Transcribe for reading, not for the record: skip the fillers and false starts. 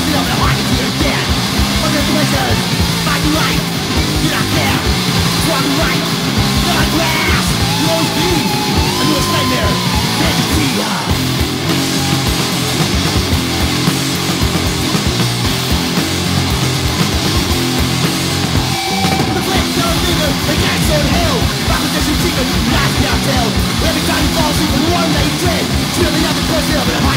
Every time you fall asleep, one day dread. Still the other person of it.